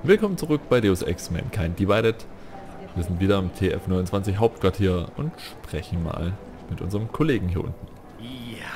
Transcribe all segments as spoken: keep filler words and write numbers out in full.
Willkommen zurück bei Deus Ex Mankind Divided. Wir sind wieder am T F neunundzwanzig Hauptquartier und sprechen mal mit unserem Kollegen hier unten. Ja.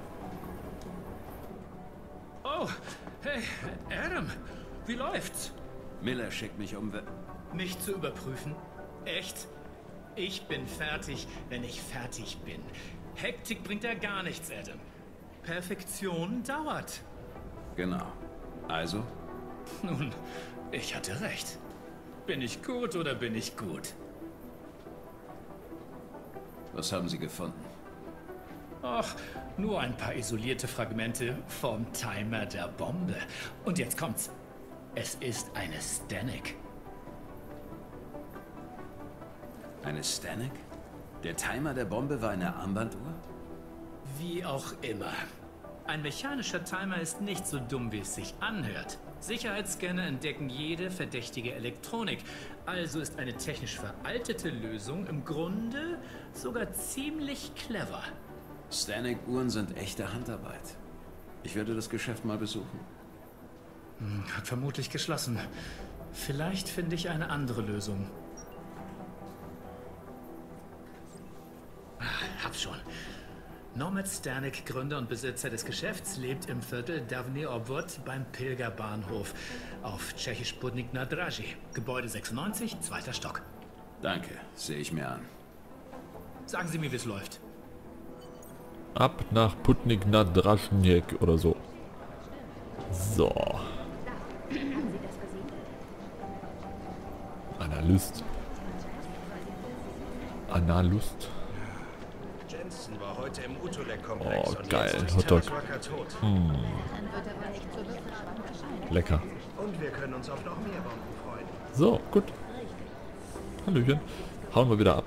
Oh, hey, Adam, wie läuft's? Miller schickt mich um... Mich zu überprüfen? Echt? Ich bin fertig, wenn ich fertig bin. Hektik bringt ja gar nichts, Adam. Perfektion dauert. Genau. Also? Nun, ich hatte recht. Bin ich gut oder bin ich gut? Was haben Sie gefunden? Ach, nur ein paar isolierte Fragmente vom Timer der Bombe. Und jetzt kommt's. Es ist eine Stanek. Eine Stanek? Der Timer der Bombe war eine Armbanduhr? Wie auch immer. Ein mechanischer Timer ist nicht so dumm, wie es sich anhört. Sicherheitsscanner entdecken jede verdächtige Elektronik. Also ist eine technisch veraltete Lösung im Grunde sogar ziemlich clever. Stanek-Uhren sind echte Handarbeit. Ich werde das Geschäft mal besuchen. Hm, hat vermutlich geschlossen. Vielleicht finde ich eine andere Lösung. Ah, hab schon. Nomad Stanek, Gründer und Besitzer des Geschäfts, lebt im Viertel Davni Obvod beim Pilgerbahnhof auf Tschechisch Putnik na Draži. Gebäude sechsundneunzig, zweiter Stock. Danke, sehe ich mir an. Sagen Sie mir, wie es läuft. Ab nach Putnik na Dražnik oder so. So. Analyst. Analyst. Jensen war heute im Utulek-Komplex Oh, und geil. jetzt ist Hotdog. Terraswaka tot. Hm. Lecker. Und wir können uns auf noch mehr Bomben freuen. So, gut. Hallöchen. Hauen wir wieder ab.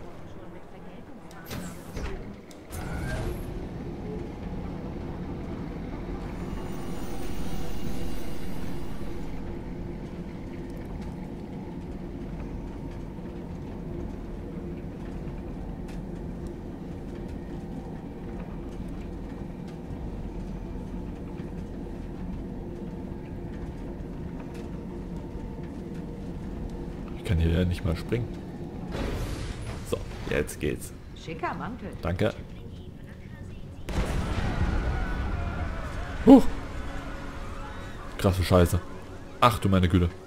Ich kann hier ja nicht mal springen. So, jetzt geht's. Schicker Mantel. Danke. Huch. Krasse Scheiße. Ach du meine Güte.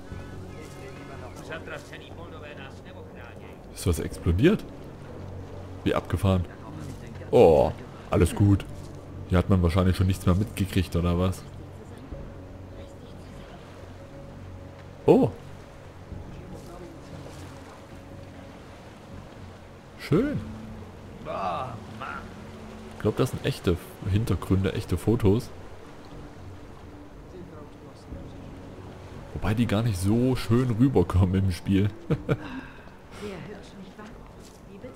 Ist was explodiert? Wie abgefahren. Oh, alles gut. Hier hat man wahrscheinlich schon nichts mehr mitgekriegt, oder was? Oh. Schön. Ich glaube, das sind echte Hintergründe, echte Fotos. Wobei die gar nicht so schön rüberkommen im Spiel. Sehr hübsch, nicht wahr? Wie bitte?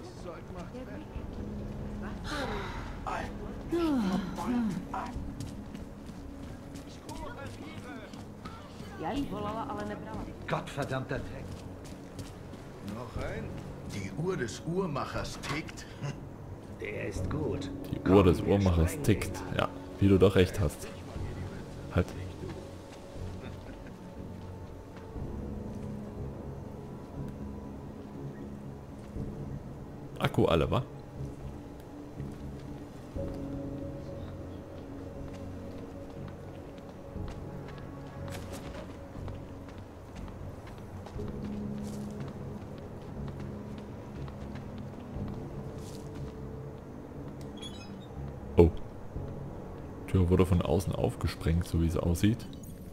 Ja, ich volala, ale nebrala. Gottverdammter Dreck. Noch ein? Die Uhr des Uhrmachers tickt. Der ist gut. Die Uhr des Uhrmachers tickt. Ja, wie du doch recht hast. Halt. Akku alle, wa? Oh. Tür wurde von außen aufgesprengt, so wie es aussieht.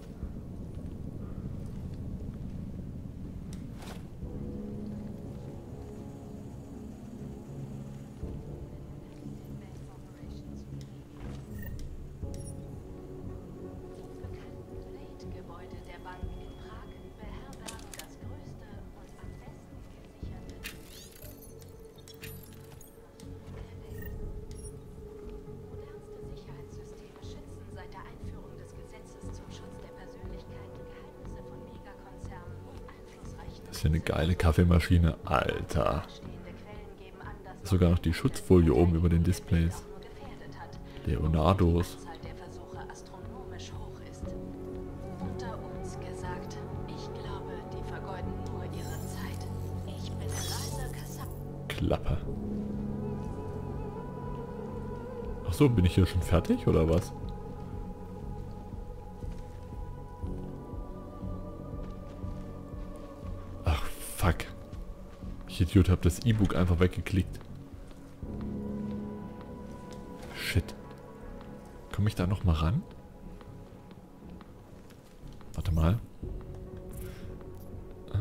Gebäude der Bank in Prag beherbergen das größte und am besten gesicherte modernste Sicherheitssysteme schützen seit der Einführung des Gesetzes zum Schutz der Persönlichkeit Geheimnisse von Megakonzernen und einflussreichen. Das ist ja eine geile Kaffeemaschine. Alter. Sogar noch die Schutzfolie oben über den Displays. Leonardos. Der Versuche astronomisch hoch ist. Unter uns gesagt, ich vergeuden nur ihre Zeit. Ich bin Reise Kassab. Klappe. Ach so, bin ich hier schon fertig oder was? Ach, fuck. Ich Idiot, hab das E-Book einfach weggeklickt. Shit. Komme ich da noch mal ran? Warte mal. Äh.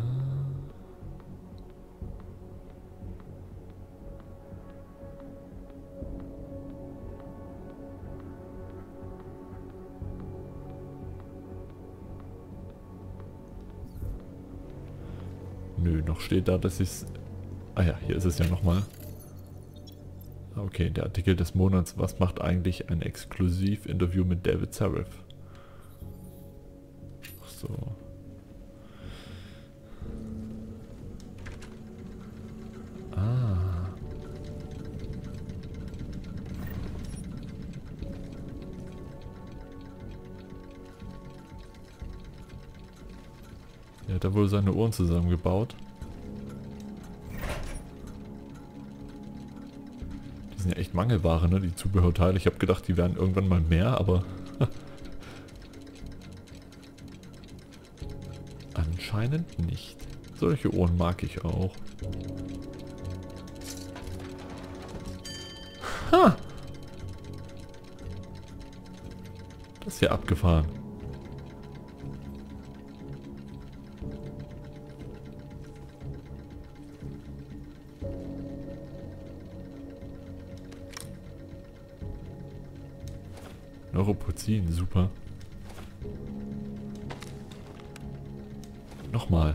Nö, noch steht da, dass ich es... Ah ja, hier ist es ja nochmal. Okay, der Artikel des Monats. Was macht eigentlich ein Exklusiv-Interview mit David Sarif? Ach so. Ah. Er hat da wohl seine Uhren zusammengebaut. Die sind ja echt Mangelware, ne? Die Zubehörteile. Ich habe gedacht, die wären irgendwann mal mehr, aber... anscheinend nicht. Solche Ohren mag ich auch. Ha! Das ist ja abgefahren. Neuropozin, super. Nochmal.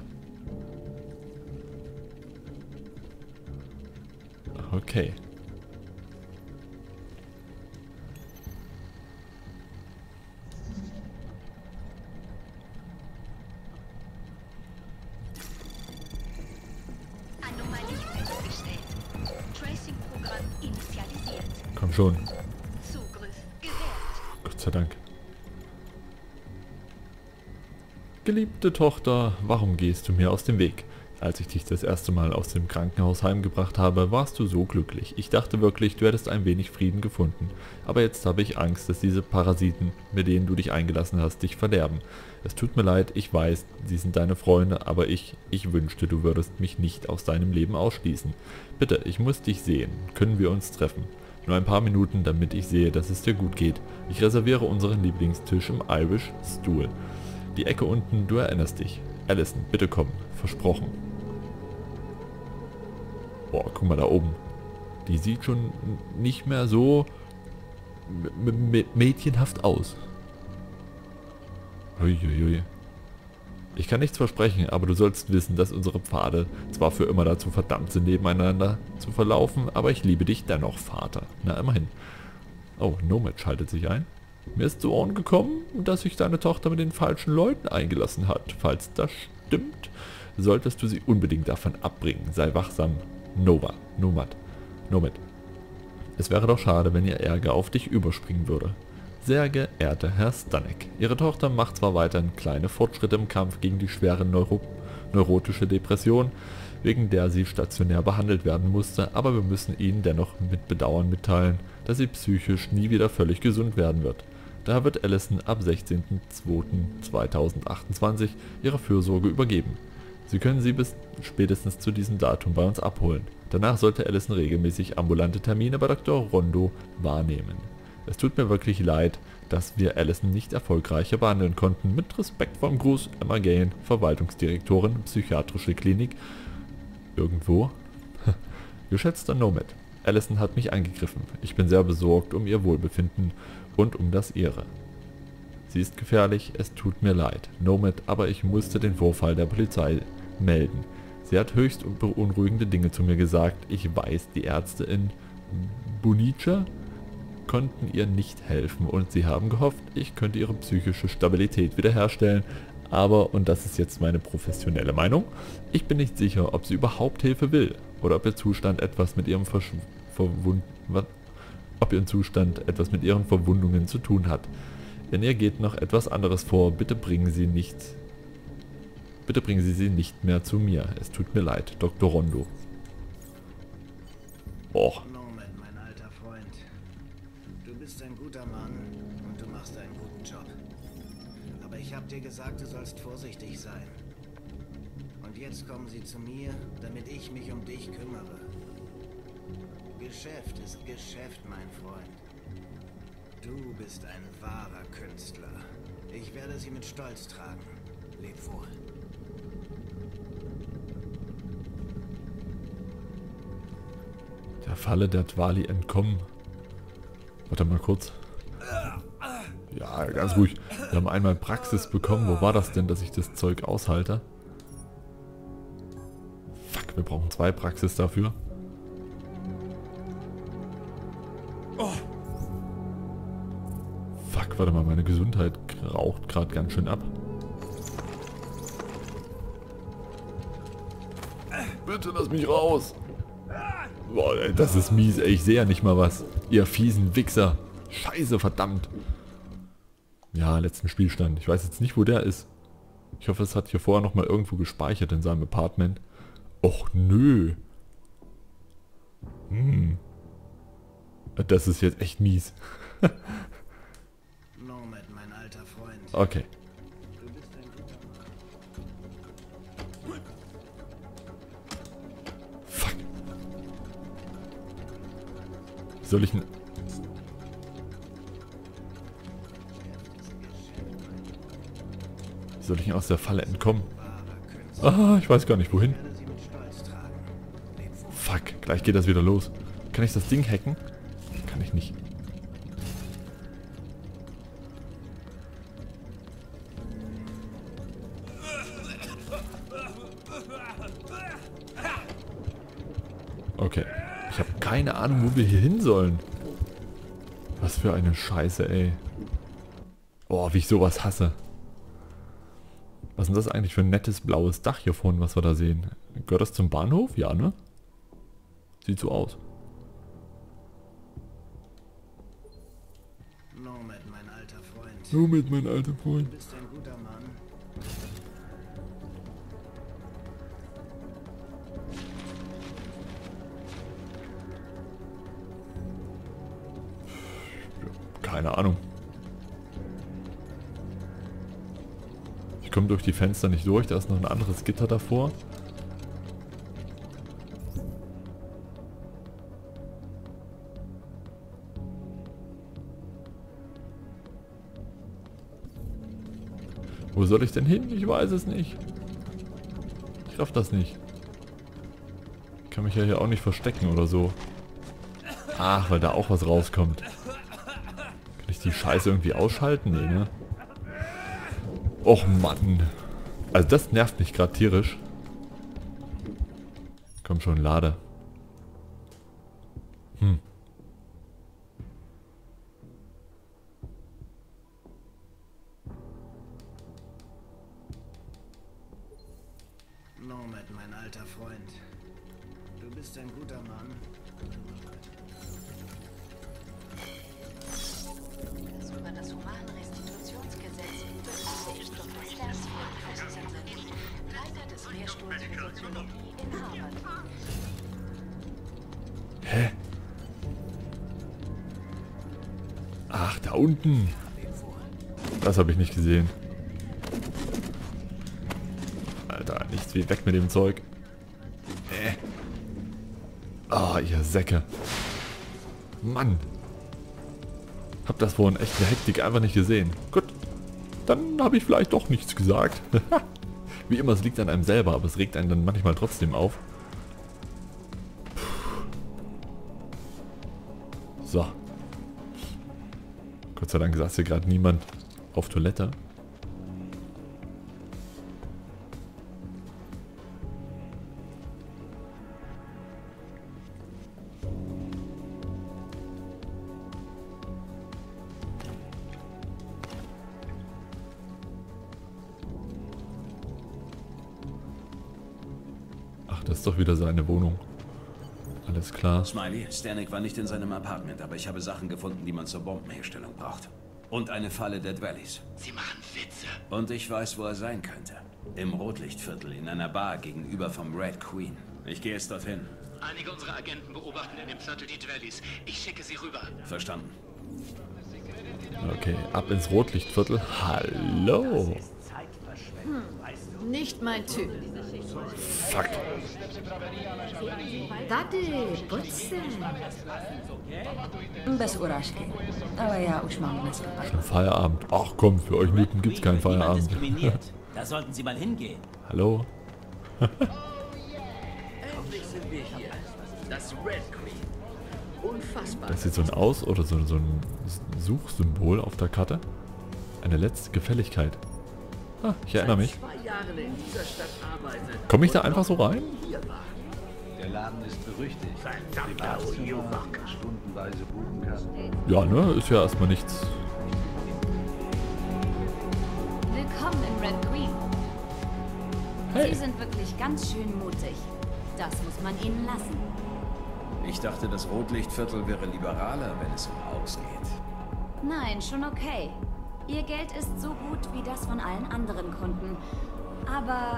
Okay. Anomalie festgestellt. Tracing-Programm initialisiert. Komm schon. Zugriff gewährt. Gott sei Dank. Geliebte Tochter, warum gehst du mir aus dem Weg? Als ich dich das erste Mal aus dem Krankenhaus heimgebracht habe, warst du so glücklich. Ich dachte wirklich, du hättest ein wenig Frieden gefunden. Aber jetzt habe ich Angst, dass diese Parasiten, mit denen du dich eingelassen hast, dich verderben. Es tut mir leid, ich weiß, sie sind deine Freunde, aber ich, ich wünschte, du würdest mich nicht aus deinem Leben ausschließen. Bitte, ich muss dich sehen. Können wir uns treffen? Nur ein paar Minuten, damit ich sehe, dass es dir gut geht. Ich reserviere unseren Lieblingstisch im Irish Stool. Die Ecke unten, du erinnerst dich. Allison, bitte komm. Versprochen. Boah, guck mal da oben. Die sieht schon nicht mehr so mädchenhaft aus. Uiuiui. Ich kann nichts versprechen, aber du sollst wissen, dass unsere Pfade zwar für immer dazu verdammt sind, nebeneinander zu verlaufen, aber ich liebe dich dennoch, Vater. Na, immerhin. Oh, Nomad schaltet sich ein. Mir ist zu Ohren gekommen, dass sich deine Tochter mit den falschen Leuten eingelassen hat. Falls das stimmt, solltest du sie unbedingt davon abbringen. Sei wachsam. Nova. Nomad. Nomad. Es wäre doch schade, wenn ihr Ärger auf dich überspringen würde. Sehr geehrter Herr Stanek, Ihre Tochter macht zwar weiterhin kleine Fortschritte im Kampf gegen die schwere Neuro neurotische Depression, wegen der sie stationär behandelt werden musste, aber wir müssen Ihnen dennoch mit Bedauern mitteilen, dass sie psychisch nie wieder völlig gesund werden wird. Daher wird Allison ab sechzehnten zweiten zweitausendachtundzwanzig ihre Fürsorge übergeben. Sie können sie bis spätestens zu diesem Datum bei uns abholen. Danach sollte Allison regelmäßig ambulante Termine bei Doktor Rondo wahrnehmen. Es tut mir wirklich leid, dass wir Allison nicht erfolgreicher behandeln konnten. Mit respektvollem Gruß, Emma Gain, Verwaltungsdirektorin, Psychiatrische Klinik. Irgendwo? Geschätzter Nomad, Allison hat mich angegriffen. Ich bin sehr besorgt um ihr Wohlbefinden und um das ihre. Sie ist gefährlich, es tut mir leid, Nomad, aber ich musste den Vorfall der Polizei melden. Sie hat höchst beunruhigende Dinge zu mir gesagt. Ich weiß, die Ärzte in Bunica konnten ihr nicht helfen und sie haben gehofft, ich könnte ihre psychische Stabilität wiederherstellen. Aber, und das ist jetzt meine professionelle Meinung, ich bin nicht sicher, ob sie überhaupt Hilfe will oder ob ihr Zustand etwas mit ihrem Versch Verwund was? ob ihr Zustand etwas mit ihren Verwundungen zu tun hat. In ihr geht noch etwas anderes vor. Bitte bringen Sie nicht Bitte bringen Sie sie nicht mehr zu mir. Es tut mir leid, Doktor Rondo. Och. Norman, mein alter Freund. Du bist ein guter Mann und du machst einen guten Job. Aber ich habe dir gesagt, du sollst vorsichtig sein. Und jetzt kommen sie zu mir, damit ich mich um dich kümmere. Geschäft ist Geschäft, mein Freund. Du bist ein wahrer Künstler. Ich werde sie mit Stolz tragen. Leb wohl. Der Falle der Dwali entkommen. Warte mal kurz. Ja, ganz ruhig. Wir haben einmal Praxis bekommen. Wo war das denn, dass ich das Zeug aushalte? Fuck, wir brauchen zwei Praxis dafür. Fuck, warte mal, meine Gesundheit raucht gerade ganz schön ab. Bitte lass mich raus. Boah, ey, das ist mies, ey. Ich sehe ja nicht mal was. Ihr fiesen Wichser. Scheiße, verdammt. Ja, letzten Spielstand. Ich weiß jetzt nicht, wo der ist. Ich hoffe, es hat hier vorher nochmal irgendwo gespeichert in seinem Apartment. Och, nö. Hm. Das ist jetzt echt mies. Norman, mein alter Freund. Okay. Du bist ein guter Mann. Fuck. Soll ich... Soll ich aus der Falle entkommen? Ah, ich weiß gar nicht wohin. Fuck, gleich geht das wieder los. Kann ich das Ding hacken? Kann ich nicht. Okay. Ich habe keine Ahnung, wo wir hier hin sollen. Was für eine Scheiße, ey. Boah, wie ich sowas hasse. Was ist denn das eigentlich für ein nettes blaues Dach hier vorne, was wir da sehen? Gehört das zum Bahnhof? Ja, ne? Sieht so aus. Norman, mein alter Freund. Nomad, mein alter Freund. Du bist ein guter Mann. Keine Ahnung. Ich komme durch die Fenster nicht durch, da ist noch ein anderes Gitter davor. Wo soll ich denn hin? Ich weiß es nicht. Ich raff das nicht. Ich kann mich ja hier auch nicht verstecken oder so. Ach, weil da auch was rauskommt. Kann ich die Scheiße irgendwie ausschalten? Nee, ne? Och Mann. Also das nervt mich gerade tierisch. Komm schon, lade. Hm. Norman, mein alter Freund. Du bist ein guter Mann. Das über das Humanrestitutionsgesetz begrüße ich Doktor Stansfield, Christensen, Leiter des Lehrstuhls für Soziologie in Harvard. Hä? Ach, da unten. Das habe ich nicht gesehen. Alter, nichts wie weg mit dem Zeug. Äh. Ah, ihr Säcke. Mann. Hab das vorhin echt in der Hektik einfach nicht gesehen. Gut. Dann habe ich vielleicht doch nichts gesagt. Wie immer, es liegt an einem selber, aber es regt einen dann manchmal trotzdem auf. So. Gott sei Dank saß hier gerade niemand auf Toilette. Ach, das ist doch wieder seine Wohnung. Alles klar. Smiley, Stanek war nicht in seinem Apartment, aber ich habe Sachen gefunden, die man zur Bombenherstellung braucht. Und eine Falle der Dwellys. Sie machen Witze. Und ich weiß, wo er sein könnte. Im Rotlichtviertel, in einer Bar gegenüber vom Red Queen. Ich gehe jetzt dorthin. Einige unserer Agenten beobachten in dem Viertel die Dwellys. Ich schicke sie rüber. Verstanden. Okay, ab ins Rotlichtviertel. Hallo. Hm, nicht mein Typ. Fuck. Tady, pojď se. Bez urážky. Ale já už mám dneska. Feierabend. Ach komm, für euch Newton gibt's keinen Feierabend. Da sollten Sie mal hingehen. Hallo? Endlich sind wir hier. Das Red Queen. Unfassbar. Das sieht so ein Aus- oder so, so ein Suchsymbol auf der Karte. Eine letzte Gefälligkeit. Ah, ich erinnere mich. Komme ich da einfach so rein? Der Laden ist berüchtigt. Stundenweise buchen kann. Ja, ne? Ist ja erstmal nichts. Willkommen im Red Queen. Hey. Sie sind wirklich ganz schön mutig. Das muss man ihnen lassen. Ich dachte, das Rotlichtviertel wäre liberaler, wenn es um Haus geht. Nein, schon okay. Ihr Geld ist so gut wie das von allen anderen Kunden. Aber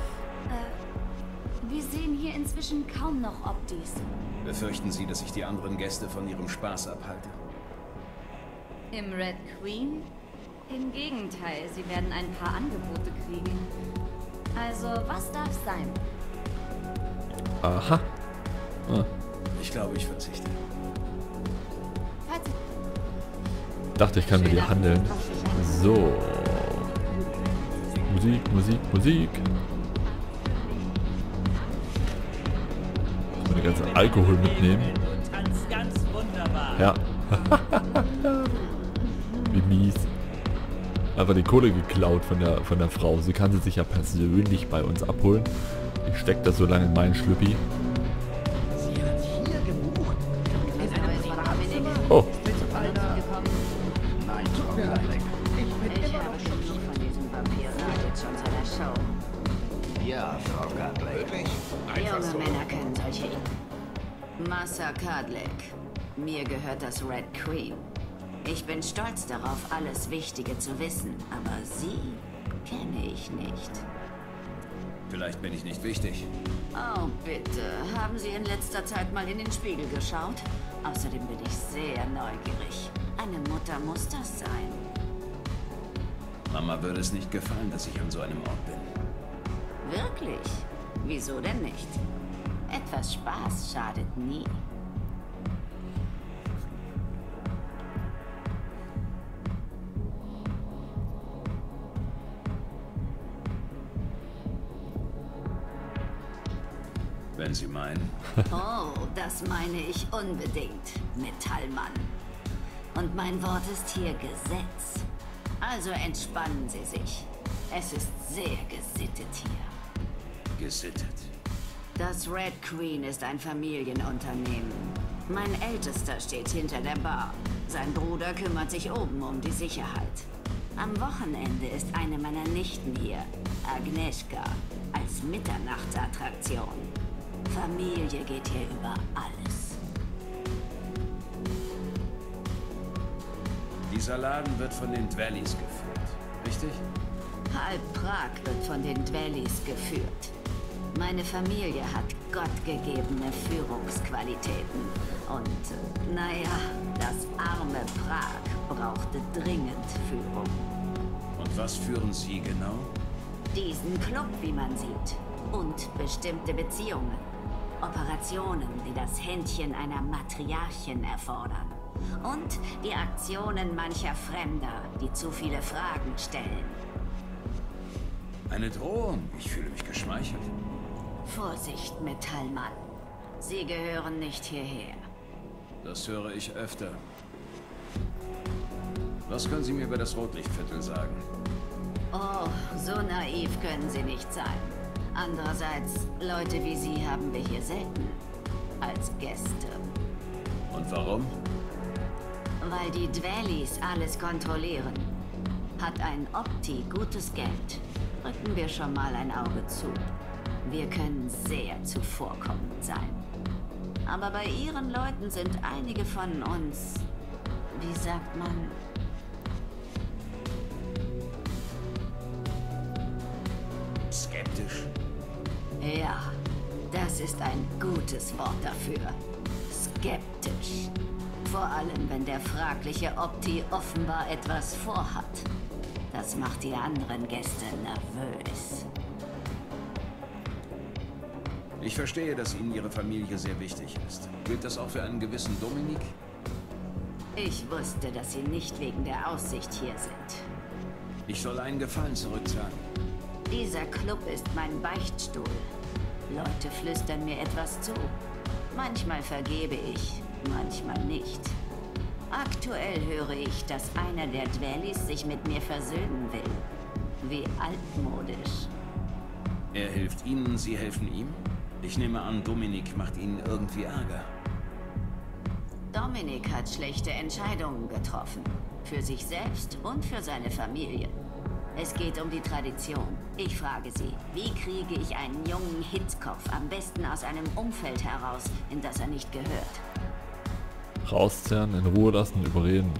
äh, wir sehen hier inzwischen kaum noch Optis. Befürchten Sie, dass ich die anderen Gäste von ihrem Spaß abhalte? Im Red Queen? Im Gegenteil, sie werden ein paar Angebote kriegen. Also, was darf sein? Aha. Ah. Ich glaube, ich verzichte. Falls Dachte, ich kann mit dir handeln. So. Musik, Musik, Musik. Ich muss den ganzen Alkohol mitnehmen. Ganz, ganz wunderbar. Ja. Wie mies. Einfach die Kohle geklaut von der, von der Frau. Sie kann sie sich ja persönlich bei uns abholen. Ich steck das so lange in meinen Schlüppi. Oh. Ja, Frau Gadlake. Junge Männer können solche... Massa Kadlec. Mir gehört das Red Queen. Ich bin stolz darauf, alles Wichtige zu wissen, aber Sie kenne ich nicht. Vielleicht bin ich nicht wichtig. Oh, bitte. Haben Sie in letzter Zeit mal in den Spiegel geschaut? Außerdem bin ich sehr neugierig. Eine Mutter muss das sein. Mama würde es nicht gefallen, dass ich an so einem Ort bin. Wirklich? Wieso denn nicht? Etwas Spaß schadet nie. Wenn Sie meinen. Oh, das meine ich unbedingt, Metallmann. Und mein Wort ist hier Gesetz. Also entspannen Sie sich. Es ist sehr gesittet hier. Gesittet. Das Red Queen ist ein Familienunternehmen. Mein Ältester steht hinter der Bar. Sein Bruder kümmert sich oben um die Sicherheit. Am Wochenende ist eine meiner Nichten hier, Agnieszka, als Mitternachtsattraktion. Familie geht hier über alles. Dieser Laden wird von den Dwellys geführt, richtig? Halb Prag wird von den Dwellys geführt. Meine Familie hat gottgegebene Führungsqualitäten. Und, äh, naja, das arme Prag brauchte dringend Führung. Und was führen Sie genau? Diesen Club, wie man sieht. Und bestimmte Beziehungen. Operationen, die das Händchen einer Matriarchin erfordern. Und die Aktionen mancher Fremder, die zu viele Fragen stellen. Eine Drohung. Ich fühle mich geschmeichelt. Vorsicht, Metallmann. Sie gehören nicht hierher. Das höre ich öfter. Was können Sie mir über das Rotlichtviertel sagen? Oh, so naiv können Sie nicht sein. Andererseits, Leute wie Sie haben wir hier selten. Als Gäste. Und warum? Weil die Dwellys alles kontrollieren. Hat ein Opti gutes Geld, drücken wir schon mal ein Auge zu. Wir können sehr zuvorkommend sein. Aber bei Ihren Leuten sind einige von uns, wie sagt man, Skeptisch? Ja, das ist ein gutes Wort dafür. Skeptisch. Vor allem, wenn der fragliche Opti offenbar etwas vorhat. Das macht die anderen Gäste nervös. Ich verstehe, dass Ihnen Ihre Familie sehr wichtig ist. Gilt das auch für einen gewissen Dominik? Ich wusste, dass Sie nicht wegen der Aussicht hier sind. Ich soll einen Gefallen zurückzahlen. Dieser Club ist mein Beichtstuhl. Leute flüstern mir etwas zu. Manchmal vergebe ich, manchmal nicht. Aktuell höre ich, dass einer der Dwellis sich mit mir versöhnen will. Wie altmodisch. Er hilft Ihnen, Sie helfen ihm? Ich nehme an, Dominik macht Ihnen irgendwie Ärger. Dominik hat schlechte Entscheidungen getroffen. Für sich selbst und für seine Familie. Es geht um die Tradition. Ich frage Sie, wie kriege ich einen jungen Hitzkopf am besten aus einem Umfeld heraus, in das er nicht gehört? Rauszerren, in Ruhe lassen, überreden.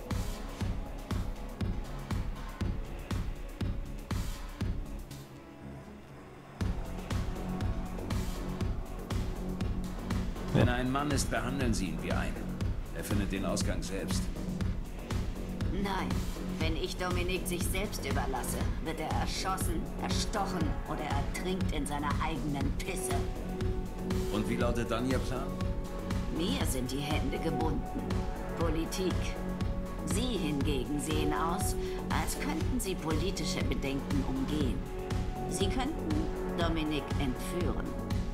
Wenn er ein Mann ist, behandeln Sie ihn wie einen. Er findet den Ausgang selbst. Nein, wenn ich Dominik sich selbst überlasse, wird er erschossen, erstochen oder ertrinkt in seiner eigenen Pisse. Und wie lautet dann Ihr Plan? Mir sind die Hände gebunden. Politik. Sie hingegen sehen aus, als könnten Sie politische Bedenken umgehen. Sie könnten Dominik entführen.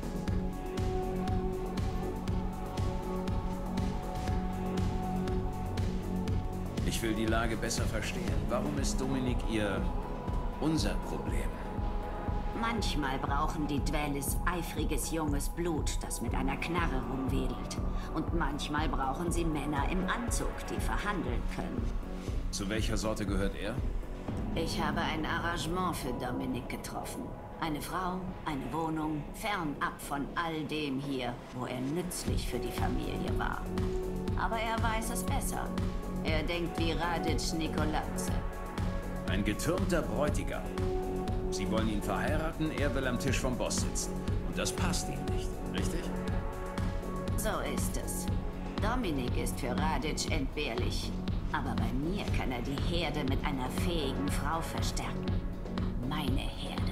Ich will die Lage besser verstehen. Warum ist Dominik Ihr... unser Problem? Manchmal brauchen die Dwellis eifriges junges Blut, das mit einer Knarre rumwedelt. Und manchmal brauchen sie Männer im Anzug, die verhandeln können. Zu welcher Sorte gehört er? Ich habe ein Arrangement für Dominik getroffen. Eine Frau, eine Wohnung, fernab von all dem hier, wo er nützlich für die Familie war. Aber er weiß es besser. Er denkt wie Radic Nikoladze. Ein getürmter Bräutigam. Sie wollen ihn verheiraten, er will am Tisch vom Boss sitzen. Und das passt ihm nicht, richtig? So ist es. Dominik ist für Radic entbehrlich. Aber bei mir kann er die Herde mit einer fähigen Frau verstärken. Meine Herde.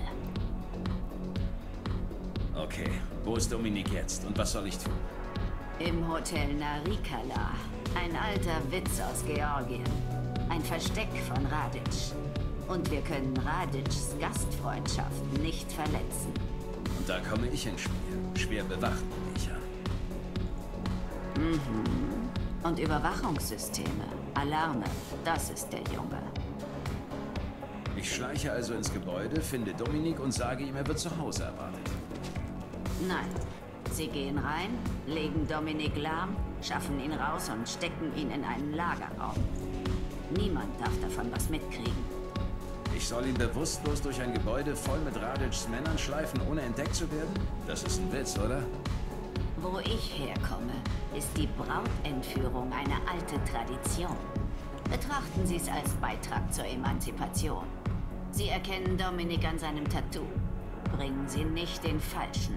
Okay, wo ist Dominik jetzt und was soll ich tun? Im Hotel Narikala. Ein alter Witz aus Georgien. Ein Versteck von Radic. Und wir können Radics Gastfreundschaft nicht verletzen. Und da komme ich ins Spiel. Schwer bewacht bin ich ja. Mhm. Und Überwachungssysteme, Alarme, das ist der Junge. Ich schleiche also ins Gebäude, finde Dominik und sage ihm, er wird zu Hause erwartet. Nein. Sie gehen rein, legen Dominik lahm, schaffen ihn raus und stecken ihn in einen Lagerraum. Niemand darf davon was mitkriegen. Ich soll ihn bewusstlos durch ein Gebäude voll mit Radics Männern schleifen, ohne entdeckt zu werden? Das ist ein Witz, oder? Wo ich herkomme, ist die Brautentführung eine alte Tradition. Betrachten Sie es als Beitrag zur Emanzipation. Sie erkennen Dominik an seinem Tattoo. Bringen Sie nicht den Falschen.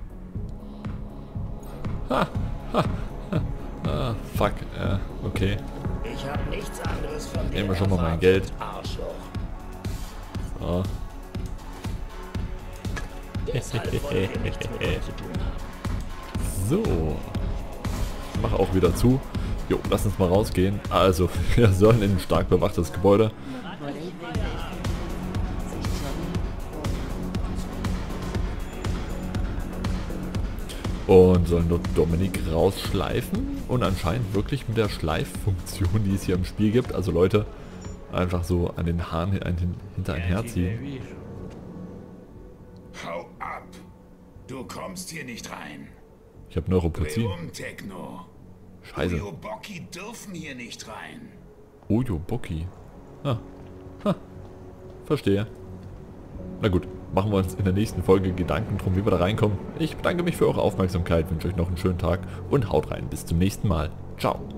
Ha, ha, ha. Ah, fuck, äh, okay. Ich habe nichts anderes von Nehmen wir schon mal mein Geld. Arschloch. So. Deshalb wollen wir nichts mit euch zu tun haben. So. Ich mache auch wieder zu. Jo, lass uns mal rausgehen. Also, wir sollen in ein stark bewachtes Gebäude. Und sollen dort Dominik rausschleifen. Und anscheinend wirklich mit der Schleiffunktion, die es hier im Spiel gibt. Also Leute, einfach so an den Haaren hinter ein Herz ziehen. Hau ab! Du kommst hier nicht rein. Ich habe Neuropathie. Um, Techno. Scheiße. Uyoboki dürfen hier nicht rein. Uyoboki. Ah. Ha. Verstehe. Na gut, machen wir uns in der nächsten Folge Gedanken drum, wie wir da reinkommen. Ich bedanke mich für eure Aufmerksamkeit, wünsche euch noch einen schönen Tag und haut rein. Bis zum nächsten Mal. Ciao.